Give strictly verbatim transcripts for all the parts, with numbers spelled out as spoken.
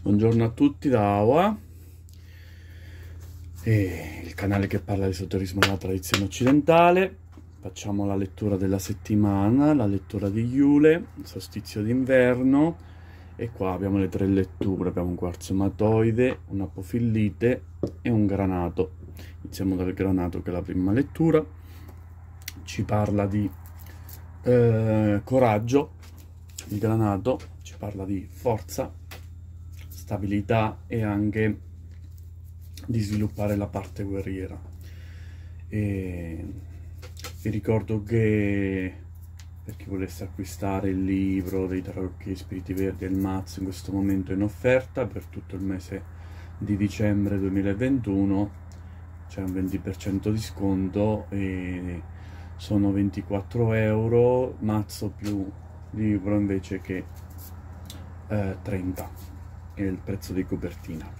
Buongiorno a tutti da Awa, e il canale che parla di esoterismo e della tradizione occidentale. Facciamo la lettura della settimana, la lettura di Iule, il solstizio d'inverno, e qua abbiamo le tre letture. Abbiamo un quarzo ematoide, un'apofillite e un granato. Iniziamo dal granato, che è la prima lettura. Ci parla di eh, coraggio. Il granato ci parla di forza, stabilità e anche di sviluppare la parte guerriera. E vi ricordo che per chi volesse acquistare il libro dei tarocchi spiriti verdi e il mazzo, in questo momento è in offerta per tutto il mese di dicembre duemilaventuno. C'è un venti per cento di sconto e sono ventiquattro euro, mazzo più libro invece che eh, trenta, è il prezzo di copertina.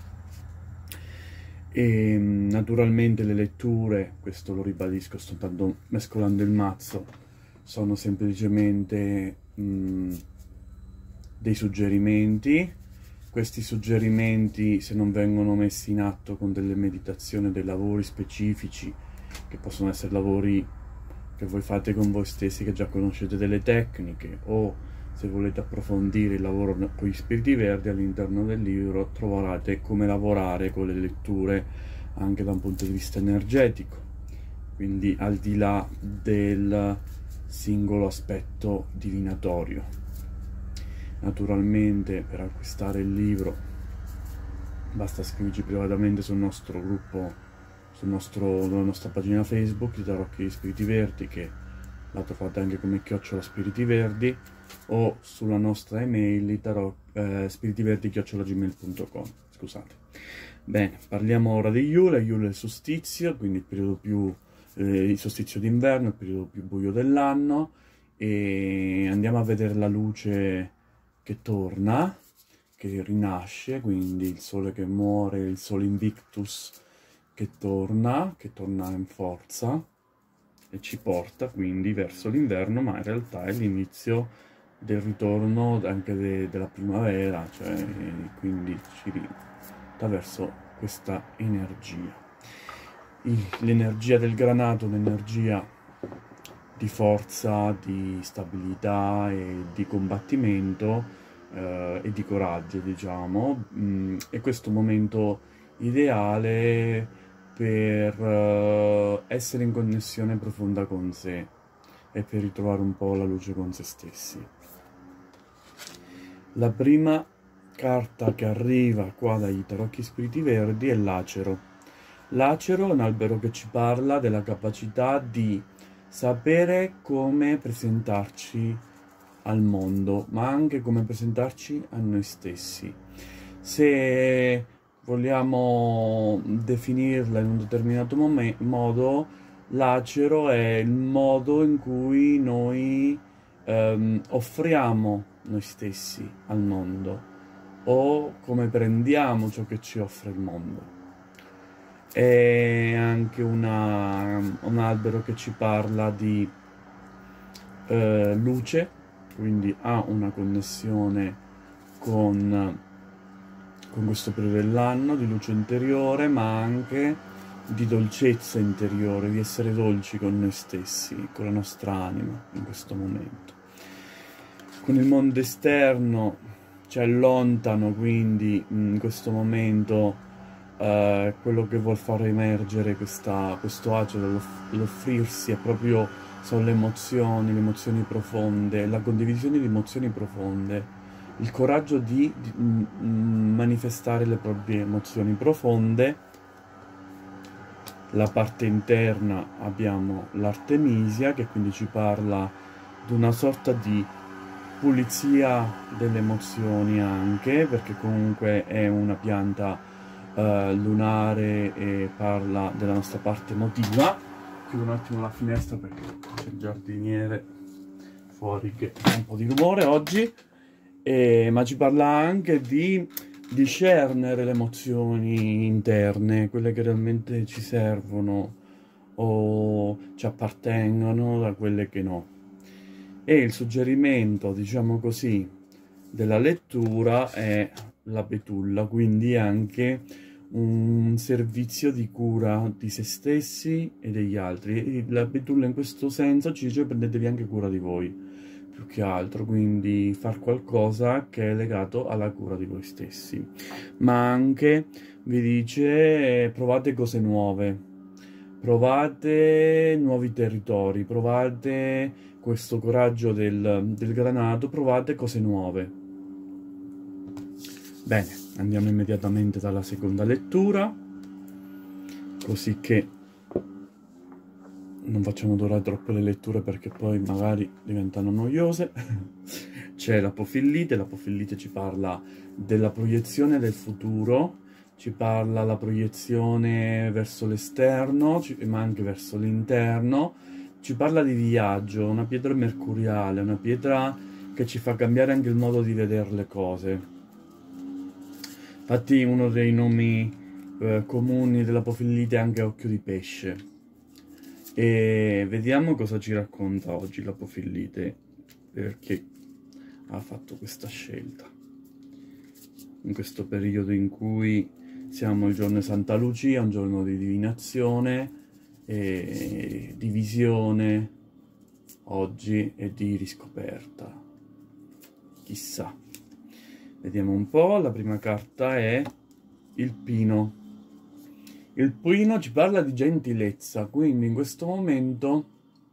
E naturalmente le letture, questo lo ribadisco, sto tanto mescolando il mazzo, sono semplicemente mh, dei suggerimenti. Questi suggerimenti, se non vengono messi in atto con delle meditazioni, dei lavori specifici, che possono essere lavori che voi fate con voi stessi, che già conoscete delle tecniche, o se volete approfondire il lavoro con gli spiriti verdi, all'interno del libro troverete come lavorare con le letture anche da un punto di vista energetico, quindi al di là del singolo aspetto divinatorio. Naturalmente per acquistare il libro basta scriverci privatamente sul nostro gruppo, sul nostro, sulla nostra pagina Facebook, i Tarocchi Spiriti Verdi, che la trovate anche come chiocciola Spiriti Verdi, o sulla nostra email eh, spiritiverdi chiocciola gmail punto com. Scusate. Bene, parliamo ora di Iule. Iule è il solstizio, quindi il periodo più eh, il solstizio d'inverno, il periodo più buio dell'anno, e andiamo a vedere la luce che torna, che rinasce, quindi il sole che muore, il sole Invictus che torna, che torna in forza e ci porta quindi verso l'inverno, ma in realtà è l'inizio del ritorno anche de, della primavera, cioè quindi ci porta verso questa energia. L'energia del granato, l'energia di forza, di stabilità e di combattimento eh, e di coraggio, diciamo, mm, è questo momento ideale per uh, essere in connessione profonda con sé e per ritrovare un po' la luce con se stessi. La prima carta che arriva qua dai Tarocchi Spiriti Verdi è l'Acero. L'Acero è un albero che ci parla della capacità di sapere come presentarci al mondo, ma anche come presentarci a noi stessi. Se vogliamo definirla in un determinato modo, l'acero è il modo in cui noi ehm, offriamo noi stessi al mondo, o come prendiamo ciò che ci offre il mondo. È anche una, un albero che ci parla di eh, luce, quindi ha una connessione con con questo periodo dell'anno, di luce interiore, ma anche di dolcezza interiore, di essere dolci con noi stessi, con la nostra anima in questo momento. Con il mondo esterno ci allontano, quindi in questo momento eh, quello che vuol far emergere questa, questo acero, l'offrirsi è proprio, sono le emozioni, le emozioni profonde, la condivisione di emozioni profonde, il coraggio di, di mm, manifestare le proprie emozioni profonde. La parte interna abbiamo l'Artemisia, che quindi ci parla di una sorta di pulizia delle emozioni, anche perché comunque è una pianta eh, lunare e parla della nostra parte emotiva. Chiudo un attimo la finestra perché c'è il giardiniere fuori che fa un po' di rumore oggi. Eh, ma ci parla anche di discernere le emozioni interne, quelle che realmente ci servono o ci appartengono, da quelle che no. E il suggerimento, diciamo così, della lettura è la betulla, quindi anche un servizio di cura di se stessi e degli altri. E la betulla in questo senso ci dice prendetevi anche cura di voi, più che altro, quindi far qualcosa che è legato alla cura di voi stessi. Ma anche vi dice provate cose nuove, provate nuovi territori, provate questo coraggio del, del granato, provate cose nuove. Bene, andiamo immediatamente dalla seconda lettura, così che non facciamo durare troppo le letture perché poi magari diventano noiose. C'è l'apofillite, l'apofillite ci parla della proiezione del futuro, ci parla la proiezione verso l'esterno, ma anche verso l'interno, ci parla di viaggio, una pietra mercuriale, una pietra che ci fa cambiare anche il modo di vedere le cose. Infatti uno dei nomi eh, comuni dell'apofillite è anche occhio di pesce. E vediamo cosa ci racconta oggi l'apofillite, perché ha fatto questa scelta. In questo periodo in cui siamo il giorno di Santa Lucia, un giorno di divinazione e di visione, oggi e di riscoperta. Chissà. Vediamo un po', la prima carta è il pino. Il pino ci parla di gentilezza, quindi in questo momento,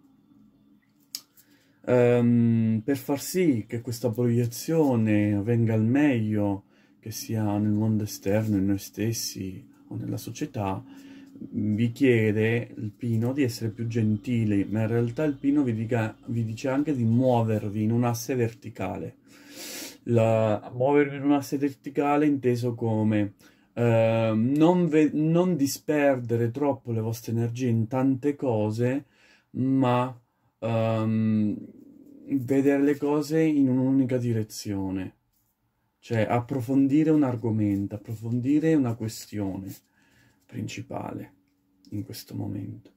um, per far sì che questa proiezione avvenga al meglio, che sia nel mondo esterno, in noi stessi o nella società, vi chiede il pino di essere più gentili, ma in realtà il pino vi, dica, vi dice anche di muovervi in un asse verticale. La, muovervi in un asse verticale inteso come Uh, non, non disperdere troppo le vostre energie in tante cose, ma um, vedere le cose in un'unica direzione, cioè approfondire un argomento, approfondire una questione principale in questo momento.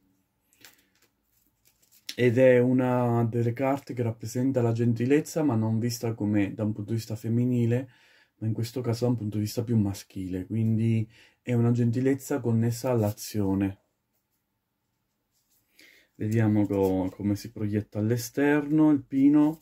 Ed è una delle carte che rappresenta la gentilezza, ma non vista come da un punto di vista femminile, ma in questo caso da un punto di vista più maschile, quindi è una gentilezza connessa all'azione. Vediamo co come si proietta all'esterno il pino.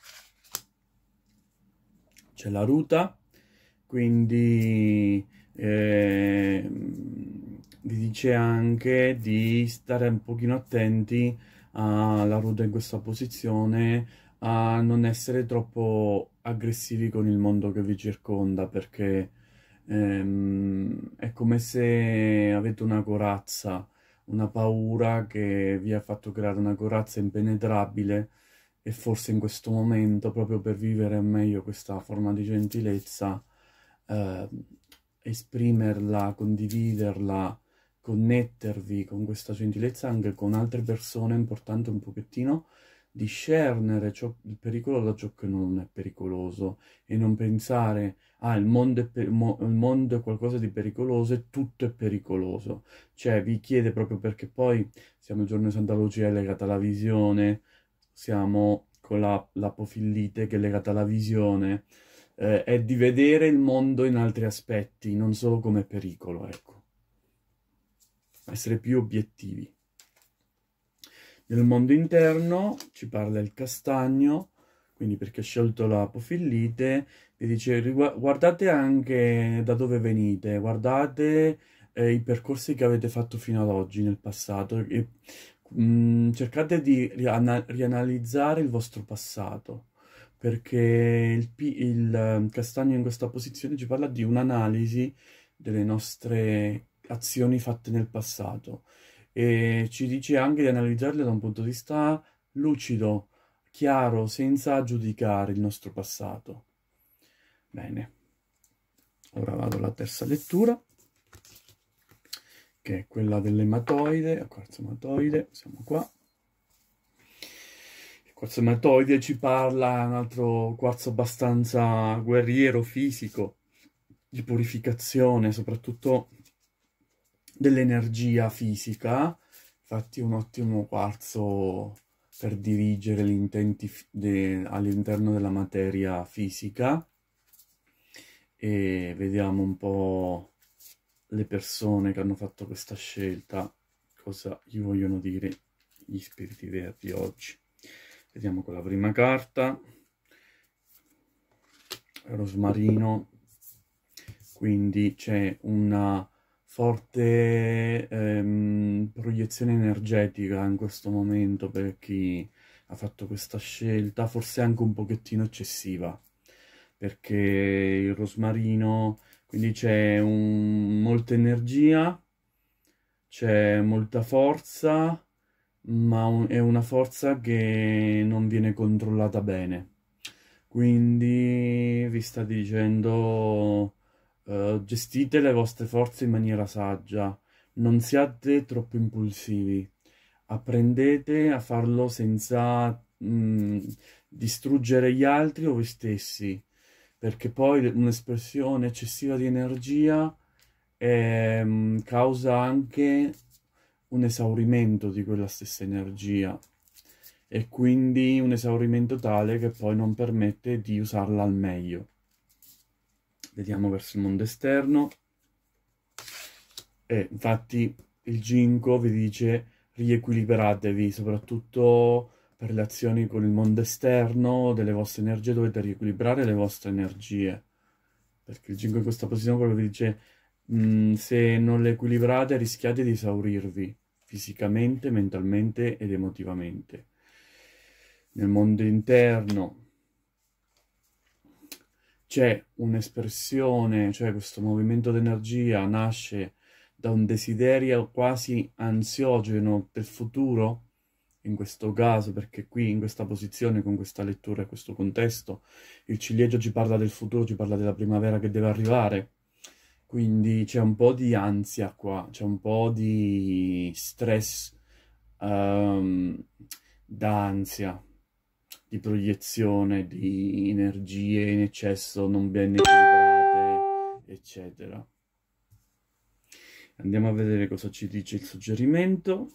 C'è la ruta, quindi eh, vi dice anche di stare un pochino attenti alla ruta in questa posizione, a non essere troppo aggressivi con il mondo che vi circonda, perché ehm, è come se avete una corazza, una paura che vi ha fatto creare una corazza impenetrabile, e forse in questo momento, proprio per vivere meglio questa forma di gentilezza, eh, esprimerla, condividerla, connettervi con questa gentilezza anche con altre persone, è importante un pochettino discernere ciò, il pericolo da ciò che non è pericoloso, e non pensare, ah, il mondo, è per, mo, il mondo è qualcosa di pericoloso e tutto è pericoloso. Cioè, vi chiede, proprio perché poi siamo il giorno di Santa Lucia, è legata alla visione, siamo con la, l'apofillite che è legata alla visione, eh, è di vedere il mondo in altri aspetti, non solo come pericolo, ecco. Essere più obiettivi. Nel mondo interno ci parla il castagno, quindi perché ho scelto l'apofillite, vi dice guardate anche da dove venite, guardate eh, i percorsi che avete fatto fino ad oggi nel passato, e mh, cercate di riana rianalizzare il vostro passato, perché il, il castagno in questa posizione ci parla di un'analisi delle nostre azioni fatte nel passato, e ci dice anche di analizzarle da un punto di vista lucido, chiaro, senza giudicare il nostro passato. Bene, ora vado alla terza lettura, che è quella dell'ematoide, il quarzo ematoide, siamo qua. Il quarzo ematoide ci parla, un altro quarzo abbastanza guerriero, fisico, di purificazione, soprattutto dell'energia fisica. Infatti è un ottimo quarzo per dirigere gli intenti all'interno della materia fisica, e vediamo un po' le persone che hanno fatto questa scelta, cosa gli vogliono dire gli spiriti verdi oggi. Vediamo con la prima carta, rosmarino, quindi c'è una forte ehm, proiezione energetica in questo momento per chi ha fatto questa scelta, forse anche un pochettino eccessiva, perché il rosmarino, quindi c'è un, molta energia, c'è molta forza, ma un- è una forza che non viene controllata bene. Quindi vi sta dicendo, eh, gestite le vostre forze in maniera saggia, non siate troppo impulsivi, apprendete a farlo senza mh, distruggere gli altri o voi stessi, perché poi un'espressione eccessiva di energia ehm, causa anche un esaurimento di quella stessa energia e quindi un esaurimento tale che poi non permette di usarla al meglio. Vediamo verso il mondo esterno e infatti il Ginkgo vi dice riequilibratevi, soprattutto per le azioni con il mondo esterno delle vostre energie dovete riequilibrare le vostre energie, perché il Ginkgo in questa posizione proprio vi dice mh, se non le equilibrate rischiate di esaurirvi fisicamente, mentalmente ed emotivamente. Nel mondo interno c'è un'espressione, cioè questo movimento d'energia nasce da un desiderio quasi ansiogeno del futuro, in questo caso, perché qui in questa posizione, con questa lettura e questo contesto, il ciliegio ci parla del futuro, ci parla della primavera che deve arrivare, quindi c'è un po' di ansia qua, c'è un po' di stress, um, d'ansia, di proiezione, di energie in eccesso non ben equilibrate, eccetera. Andiamo a vedere cosa ci dice il suggerimento.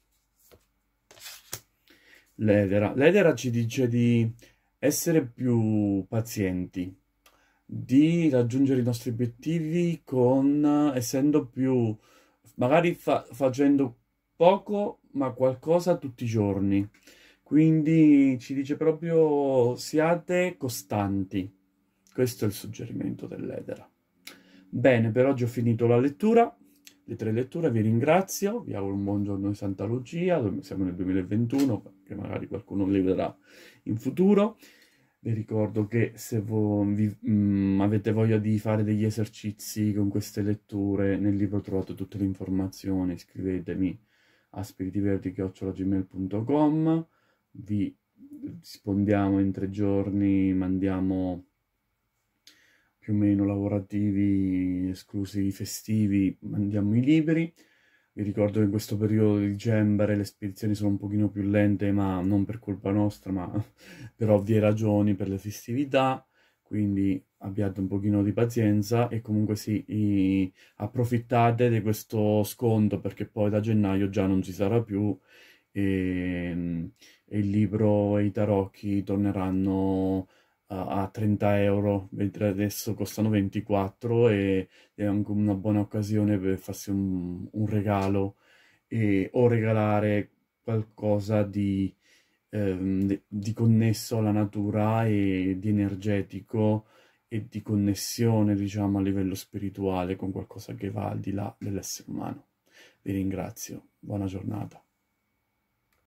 L'Edera. L'Edera ci dice di essere più pazienti, di raggiungere i nostri obiettivi con, essendo più, magari fa, facendo poco, ma qualcosa tutti i giorni. Quindi ci dice proprio siate costanti. Questo è il suggerimento dell'Edera. Bene, per oggi ho finito la lettura, le tre letture, vi ringrazio, vi auguro un buon giorno di Santa Lucia, siamo nel duemilaventuno, che magari qualcuno li vedrà in futuro. Vi ricordo che se voi vi, mh, avete voglia di fare degli esercizi con queste letture, nel libro trovate tutte le informazioni, scrivetemi a spiritiverdi chiocciola gmail punto com, vi rispondiamo in tre giorni, mandiamo più o meno lavorativi, esclusi i festivi, mandiamo i libri. Vi ricordo che in questo periodo di dicembre le spedizioni sono un pochino più lente, ma non per colpa nostra, ma per ovvie ragioni, per le festività, quindi abbiate un pochino di pazienza e comunque sì, i, approfittate di questo sconto perché poi da gennaio già non ci sarà più e, e il libro e i tarocchi torneranno a, a trenta euro, mentre adesso costano ventiquattro e è anche una buona occasione per farsi un, un regalo e, o regalare qualcosa di, ehm, di- di connesso alla natura e di energetico e di connessione, diciamo, a livello spirituale con qualcosa che va al di là dell'essere umano. Vi ringrazio, buona giornata.